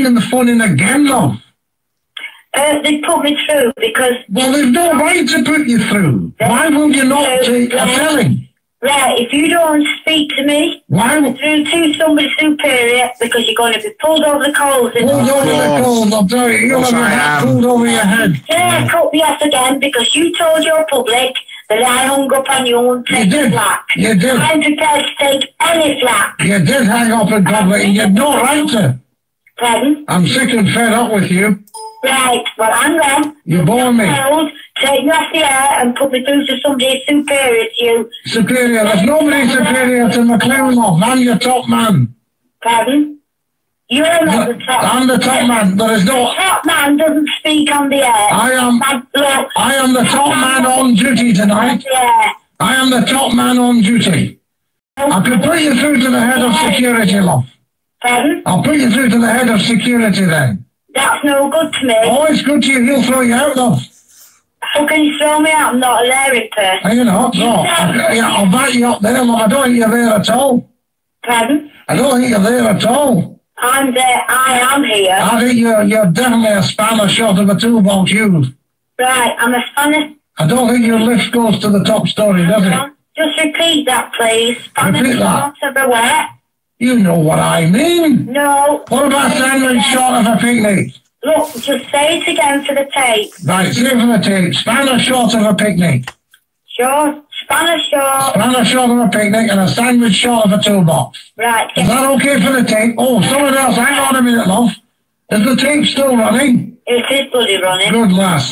taking the phone in again, love? They put me through because... Well, there's no right to put you through. Why will you not take a telling? Right, if you don't speak to me, I'm through to somebody superior because you're going to be pulled over the coals. Pulled over the coals, I'll tell you. You'll have your head pulled over your head. Yeah, cut me off again because you told your public that I hung up on you and take the flak. You did. I'm prepared to take any flak. You did hang up in public and you had no right to. Pardon? I'm sick and fed up with you. Right, well, hang on. You bore me. Take me off the air and put me through to somebody superior to you. Superior? There's nobody superior to McLean, love. I'm your top man. Pardon? You're not the top man. I'm the top man. There is no... The top man doesn't speak on the air. I am the top man on duty tonight. Yeah. I am the top man on duty. I could put you through to the head of security, love. Pardon? I'll put you through to the head of security then. That's no good to me. Oh, it's good to you. He'll throw you out, love. How can you throw me out? I'm not a daring person. Are you not? No. I'll back you up there, love. I don't think you're there at all. Pardon? I don't think you're there at all. I'm there. I am here. I think you're definitely a spanner short of a toolbox used. Right, I'm a spanner. I don't think your lift goes to the top story, does it? Just repeat that, please. Spanner Repeat that. short of a what? You know what I mean. No. What about sandwich short of a picnic? Look, just say it again for the tape. Right, say it for the tape. Spanner short of a picnic. Sure. Spanner short. Spanner short of a picnic and a sandwich short of a toolbox. Right. Is that okay for the tape? Oh, someone else, hang on a minute, love. Is the tape still running? It is bloody running. Good lass.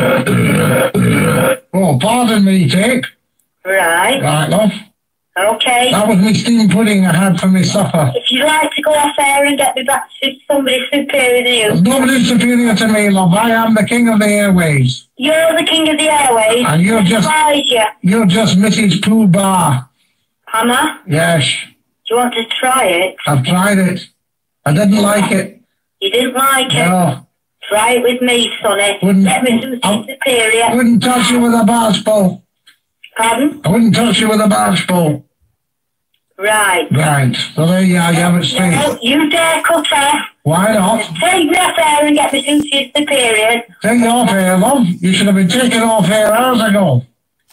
Oh, pardon me, tape. Right. Right, love. Okay. That was me steam pudding I had for my supper. If you'd like to go off air and get me back to somebody superior than you. There's nobody superior to me, love. I am the king of the airways. You're the king of the airways. And you're just Mrs. Pooh Bar. Hannah? Yes. Do you want to try it? I've tried it. I didn't like it. You didn't like it? No. Try it with me, sonny. Let me do something superior. I wouldn't touch you with a barge pole. Pardon? I wouldn't touch you with a barge pole. Right. Right. So there you are, you have it straight. No, you dare cut off. Why not? Take me off air and get me through to your superiors. Take you off air, love. You should have been taken off air hours ago.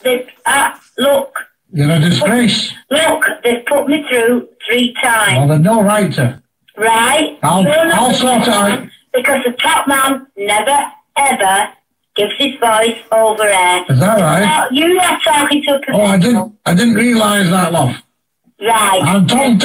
Look. You're a disgrace. Look, they've put me through 3 times. Well, there's no right to. Right? I'll sort it out. Because the top man never, ever gives his voice over air. Is that right? Now, you are talking to a professional. Oh, I didn't realise that, love. Right. I'm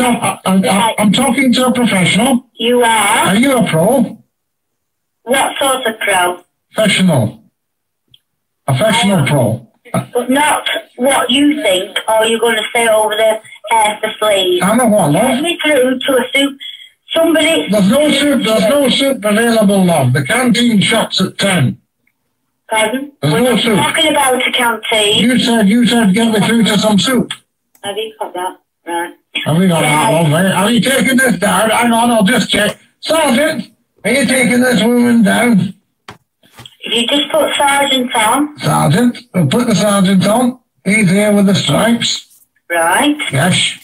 talking to a professional. You are? Are you a pro? What sort of pro? Professional. Professional pro. But not what you think, or you're going to say over the air for sleeve. I know what, love. Get me through to a soup. Somebody... There's no soup available, love. The canteen shuts at 10. Pardon? There's no soup. We're talking about a canteen. You said get me through to some soup. Have you got that? Right. Have we got that, love? Are you taking this down? Hang on, I'll just check. Sergeant, are you taking this woman down? If you just put Sergeant on. Sergeant, we'll put the sergeant on. He's here with the stripes. Right. Yes.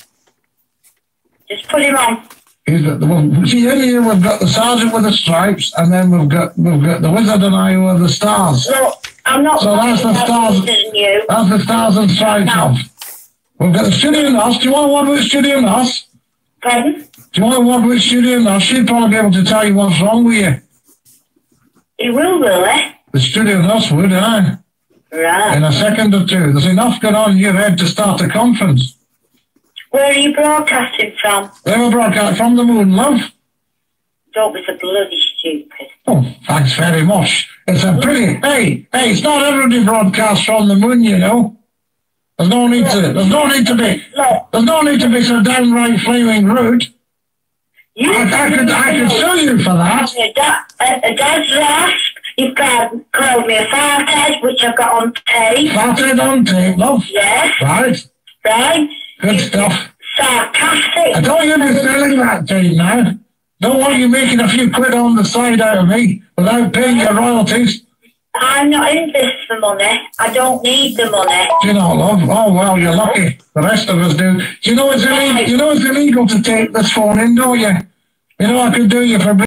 Just put him on. See, in here we've got the sergeant with the stripes, and then we've got the wizard and I with the stars. Look, I'm not... So that's the stars. That's the stars and stripes of. We've got the studio nurse. Do you want one with studio nurse? Pardon? Do you want one with studio nurse? She'd probably be able to tell you what's wrong with you. He will he? The studio nurse would, eh? Right. In a second or two. There's enough going on in your head to start a conference. Where are you broadcasting from? They were broadcast from the moon, love. Don't be so bloody stupid. Oh, thanks very much. It's a pretty... Hey, it's not everybody broadcasts from the moon, you know. There's no need to be so downright flaming rude. I could sue you for that. A dad's rasp. You've called me a farthead, which I've got on tape. Farthead on tape, love? Yes. Right. Right. Good stuff. Sarcastic. I don't want you to be selling that tape now. Don't want you making a few quid on the side out of me without paying your royalties. I'm not in this for money. I don't need the money. Do you know, love? Oh, well, you're lucky. The rest of us do. Do you know it's illegal to take this phone in, don't you? You know I could do you for...